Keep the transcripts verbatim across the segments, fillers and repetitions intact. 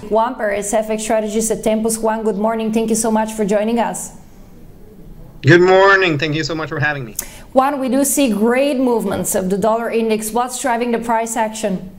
Juan Perez, F X strategist at Tempus. Juan, good morning. Thank you so much for joining us. Good morning. Thank you so much for having me. Juan, we do see great movements of the dollar index. What's driving the price action?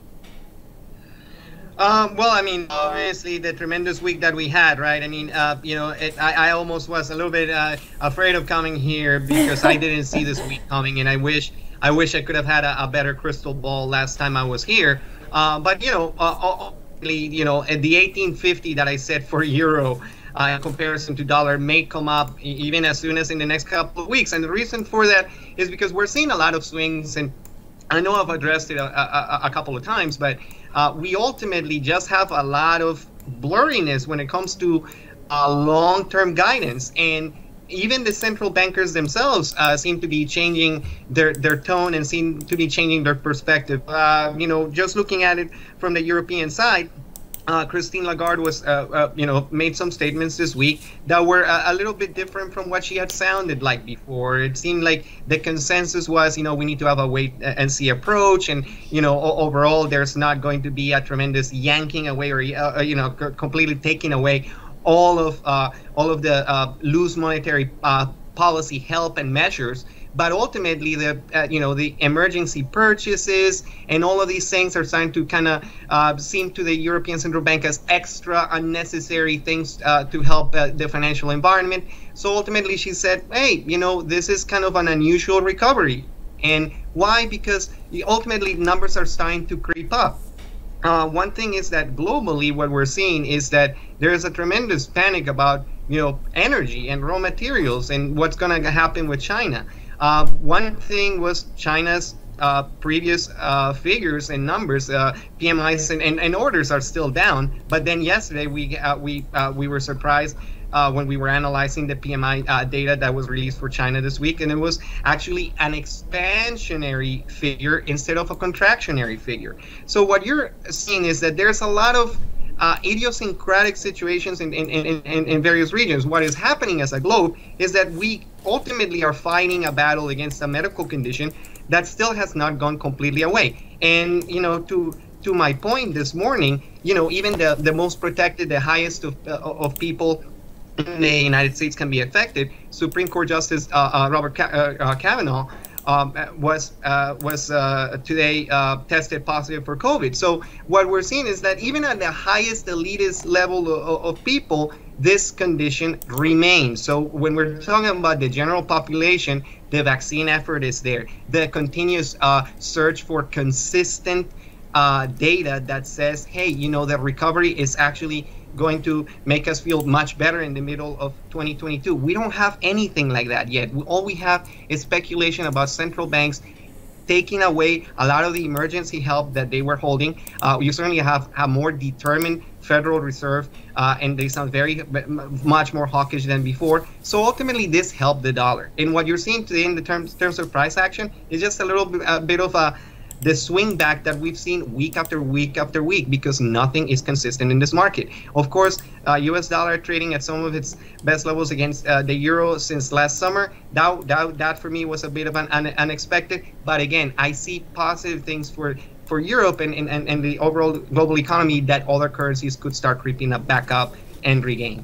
Um, well, I mean, obviously the tremendous week that we had, right? I mean, uh, you know, it, I, I almost was a little bit uh, afraid of coming here because I didn't see this week coming, and I wish I wish I could have had a, a better crystal ball last time I was here. Uh, but you know, uh, you know, at the eighteen fifty that I set for euro. Uh, in comparison to dollar may come up even as soon as in the next couple of weeks. And the reason for that is because we're seeing a lot of swings, and I know I've addressed it a, a, a couple of times, but uh, we ultimately just have a lot of blurriness when it comes to uh, long-term guidance. And even the central bankers themselves uh, seem to be changing their, their tone and seem to be changing their perspective. Uh, you know, just looking at it from the European side, Uh, Christine Lagarde was, uh, uh, you know, made some statements this week that were a, a little bit different from what she had sounded like before. It seemed like the consensus was, you know, we need to have a wait and see approach, and you know, overall, there's not going to be a tremendous yanking away or, uh, you know, completely taking away all of uh, all of the uh, loose monetary uh, policy help and measures. But ultimately, the uh, you know the emergency purchases and all of these things are starting to kind of uh, seem to the European Central Bank as extra unnecessary things uh, to help uh, the financial environment. So ultimately, she said, "Hey, you know, this is kind of an unusual recovery." And why? Because ultimately, numbers are starting to creep up. Uh, one thing is that globally, what we're seeing is that there is a tremendous panic about you know energy and raw materials and what's going to happen with China. Uh, one thing was China's uh, previous uh, figures and numbers, uh, P M Is and, and, and orders are still down. But then yesterday we uh, we uh, we were surprised uh, when we were analyzing the P M I uh, data that was released for China this week, and it was actually an expansionary figure instead of a contractionary figure. So what you're seeing is that there's a lot of Uh, idiosyncratic situations in, in, in, in, in various regions. What is happening as a globe is that we ultimately are fighting a battle against a medical condition that still has not gone completely away. And, you know, to to my point this morning, you know, even the, the most protected, the highest of, uh, of people in the United States can be affected. Supreme Court Justice uh, uh, Robert Ka uh, uh, Kavanaugh Um, was uh, was uh, today uh, tested positive for COVID. So what we're seeing is that even at the highest elitist level of, of people, this condition remains. So when we're talking about the general population, the vaccine effort is there. The continuous uh, search for consistent uh, data that says, hey, you know, the recovery is actually going to make us feel much better in the middle of twenty twenty-two. We don't have anything like that yet. All we have is speculation about central banks taking away a lot of the emergency help that they were holding. Uh, you certainly have a more determined Federal Reserve, uh, and they sound very much more hawkish than before. So ultimately, this helped the dollar. And what you're seeing today in the terms, terms of price action is just a little bit, a bit of a the swing back that we've seen week after week after week, because nothing is consistent in this market. Of course, uh, U S dollar trading at some of its best levels against uh, the euro since last summer. That, that, that for me was a bit of an un unexpected. But again, I see positive things for for Europe and, and, and the overall global economy, that other currencies could start creeping up back up and regain.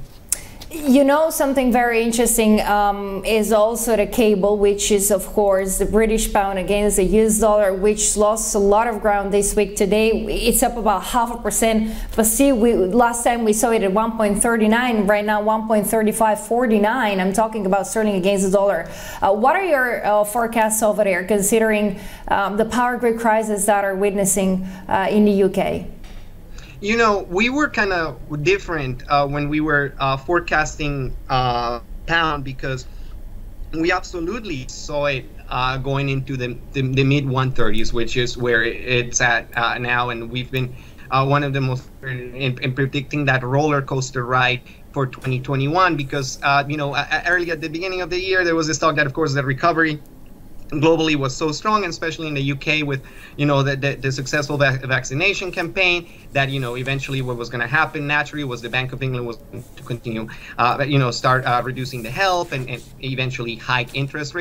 You know, something very interesting um, is also the cable, which is, of course, the British pound against the U S dollar, which lost a lot of ground this week. Today, it's up about half a percent. But see, we, last time we saw it at one point three nine. Right now, one point three five four nine. I'm talking about sterling against the dollar. Uh, what are your uh, forecasts over there, considering um, the power grid crisis that are witnessing uh, in the U K? You know, we were kind of different uh, when we were uh, forecasting uh, pound, because we absolutely saw it uh, going into the, the, the mid one thirties, which is where it's at uh, now. And we've been uh, one of the most in, in predicting that roller coaster ride for twenty twenty-one, because, uh, you know, early at the beginning of the year, there was this talk that, of course, the recovery globally was so strong, and especially in the U K with, you know, the, the, the successful va vaccination campaign, that, you know, eventually what was going to happen naturally was the Bank of England was to continue, uh, you know, start uh, reducing the help and, and eventually hike interest rates.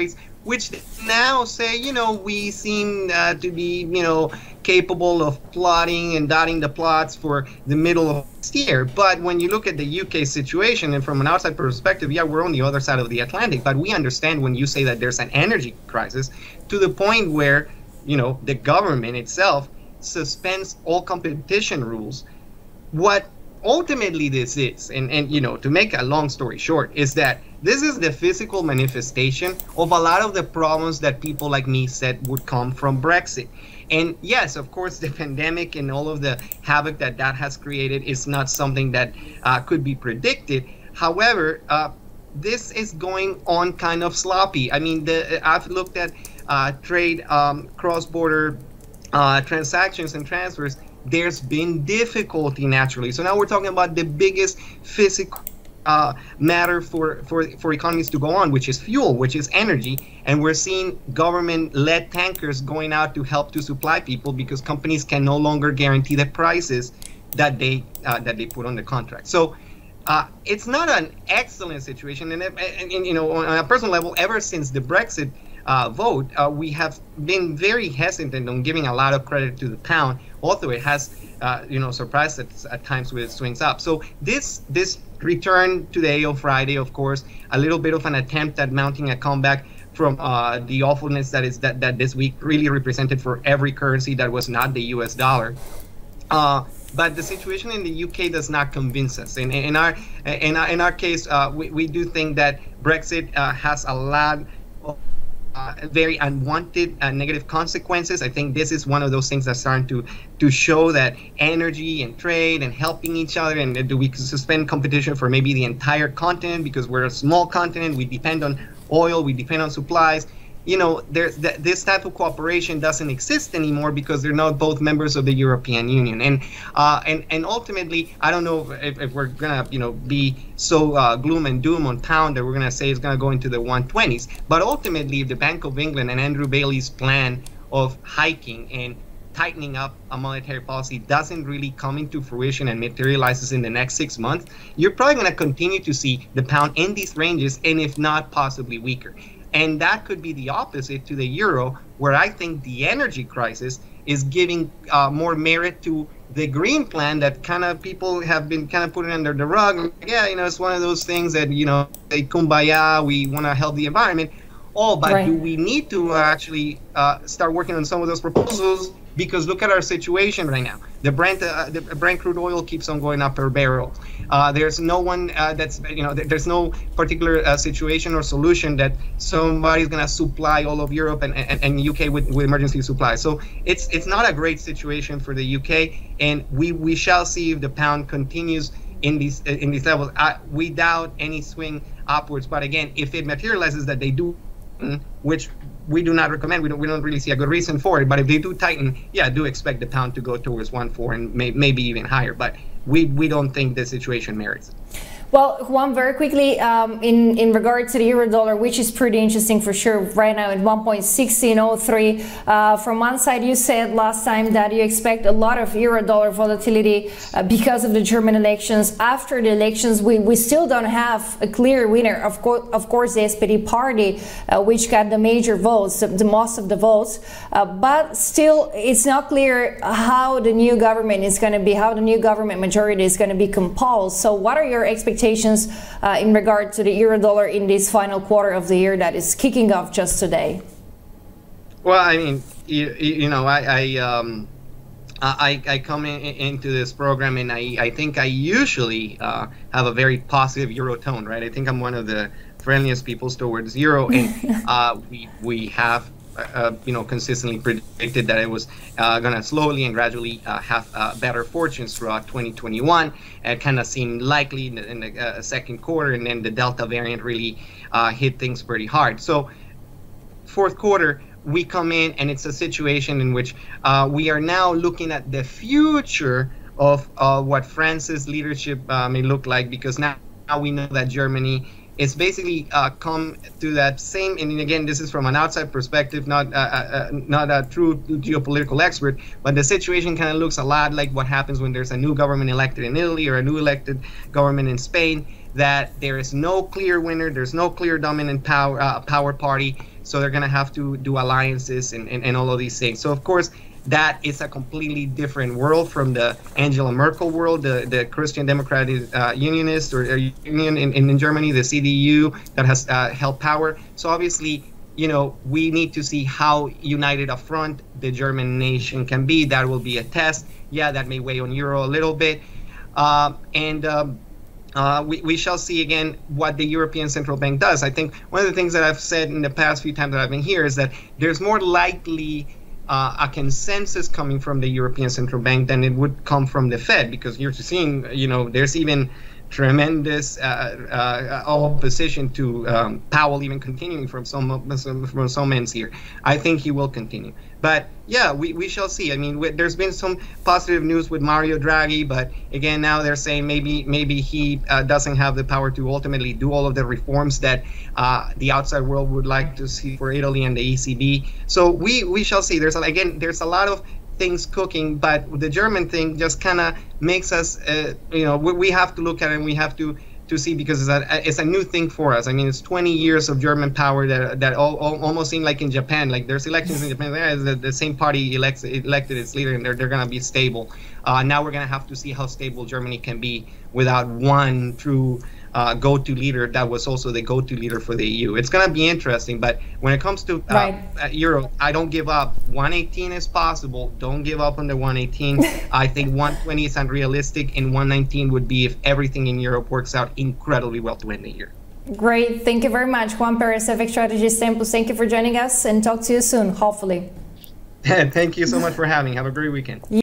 which now say, you know, we seem uh, to be, you know, capable of plotting and dotting the plots for the middle of this year. But when you look at the U K situation, and from an outside perspective, yeah, we're on the other side of the Atlantic, but we understand when you say that there's an energy crisis to the point where, you know, the government itself suspends all competition rules. What ultimately this is, and, and you know, to make a long story short, is that this is the physical manifestation of a lot of the problems that people like me said would come from Brexit. And yes, of course, the pandemic and all of the havoc that that has created is not something that uh, could be predicted. However, uh, this is going on kind of sloppy. I mean, the, I've looked at uh, trade, um, cross-border uh, transactions and transfers. There's been difficulty naturally. So now we're talking about the biggest physical uh, matter for, for, for economies to go on, which is fuel, which is energy. And we're seeing government-led tankers going out to help to supply people because companies can no longer guarantee the prices that they uh, that they put on the contract. So uh, it's not an excellent situation. And, and, and you know, on a personal level, ever since the Brexit Uh, vote, uh, we have been very hesitant on giving a lot of credit to the pound, although it has, uh, you know, surprised at, at times with swings up. So this this return today on Friday, of course, a little bit of an attempt at mounting a comeback from uh, the awfulness that is that, that this week really represented for every currency that was not the U S dollar. Uh, but the situation in the U K does not convince us. In, in our in our in our case, uh, we we do think that Brexit uh, has a lot of Uh, very unwanted uh, negative consequences. I think this is one of those things that's starting to to show that energy and trade and helping each other, and uh, do we suspend competition for maybe the entire continent because we're a small continent, we depend on oil, we depend on supplies. You know, there's th this type of cooperation doesn't exist anymore because they're not both members of the European Union. And uh, and and ultimately, I don't know if, if we're gonna, you know, be so uh, gloom and doom on pound that we're gonna say it's gonna go into the one twenties. But ultimately, if the Bank of England and Andrew Bailey's plan of hiking and tightening up a monetary policy doesn't really come into fruition and materializes in the next six months, you're probably gonna continue to see the pound in these ranges, and if not, possibly weaker. And that could be the opposite to the euro, where I think the energy crisis is giving uh, more merit to the green plan that kind of people have been kind of putting under the rug. Yeah, you know, it's one of those things that, you know, they kumbaya, we want to help the environment. Oh, but right. Do we need to actually uh, start working on some of those proposals? Because look at our situation right now. The Brent, uh, the Brent crude oil keeps on going up per barrel. Uh, there's no one uh, that's, you know, there's no particular uh, situation or solution that somebody's gonna supply all of Europe and, and, and U K with, with emergency supplies. So it's it's not a great situation for the U K, and we we shall see if the pound continues in these in these levels. I, we doubt any swing upwards, but again, if it materializes that they do, which we do not recommend, we don't we don't really see a good reason for it, but if they do tighten, yeah, do expect the pound to go towards one four and may, maybe even higher, but we we don't think the situation merits it. Well, Juan, very quickly, um, in, in regard to the euro dollar, which is pretty interesting for sure, right now at one point one six oh three. Uh, from one side, you said last time that you expect a lot of euro dollar volatility uh, because of the German elections. After the elections, we, we still don't have a clear winner. Of, co of course, the S P D party, uh, which got the major votes, the, the most of the votes. Uh, but still, it's not clear how the new government is going to be, how the new government majority is going to be composed. So what are your expectations Uh, in regard to the euro dollar in this final quarter of the year that is kicking off just today? Well, I mean, you, you know, I I, um, I I come in, into this program and I I think I usually uh, have a very positive euro tone, right? I think I'm one of the friendliest people towards euro, and uh, we we have. Uh, you know, consistently predicted that it was uh, going to slowly and gradually uh, have uh, better fortunes throughout twenty twenty-one. It kind of seemed likely in the, in the uh, second quarter, and then the Delta variant really uh, hit things pretty hard. So fourth quarter, we come in and it's a situation in which uh, we are now looking at the future of uh, what France's leadership uh, may look like, because now, now we know that Germany it's basically uh, come to that same, and again, this is from an outside perspective, not uh, uh, not a true geopolitical expert, but the situation kind of looks a lot like what happens when there's a new government elected in Italy or a new elected government in Spain. that there is no clear winner, there's no clear dominant power uh, power party, so they're going to have to do alliances and, and, and all of these things. So of course, that is a completely different world from the Angela Merkel world, the, the Christian Democratic uh, Unionist or, or Union in, in Germany, the C D U that has uh, held power. So obviously, you know, we need to see how united up front the German nation can be. That will be a test. Yeah, that may weigh on Euro a little bit. Uh, and um, uh, we, we shall see again what the European Central Bank does. I think one of the things that I've said in the past few times that I've been here is that there's more likely uh, a consensus coming from the European Central Bank than it would come from the Fed, because you're seeing, you know, there's even tremendous uh, uh, opposition to um, Powell even continuing from some from some ends here. I think he will continue, but yeah, we, we shall see. I mean, we, there's been some positive news with Mario Draghi, but again, now they're saying maybe maybe he uh, doesn't have the power to ultimately do all of the reforms that uh, the outside world would like to see for Italy and the E C B. So we we shall see. There's again there's a lot of things cooking, but the German thing just kind of makes us, uh, you know, we, we have to look at it and we have to to see, because it's a, it's a new thing for us. I mean, it's twenty years of German power that that all, all, almost seem like in Japan. Like there's elections in Japan, yeah, the, the same party elects elected its leader, and they're they're gonna be stable. Uh, now we're gonna have to see how stable Germany can be without one true uh, go-to leader that was also the go-to leader for the E U. It's gonna be interesting, but when it comes to uh, right. uh, Euro, I don't give up. one eighteen is possible. Don't give up on the one eighteen. I think one twenty is unrealistic, and one nineteen would be if everything in Europe works out incredibly well to end the year. Great. Thank you very much, Juan Perez, F X Strategist Tempus. Thank you for joining us, and talk to you soon, hopefully. Thank you so much for having me. Have a great weekend.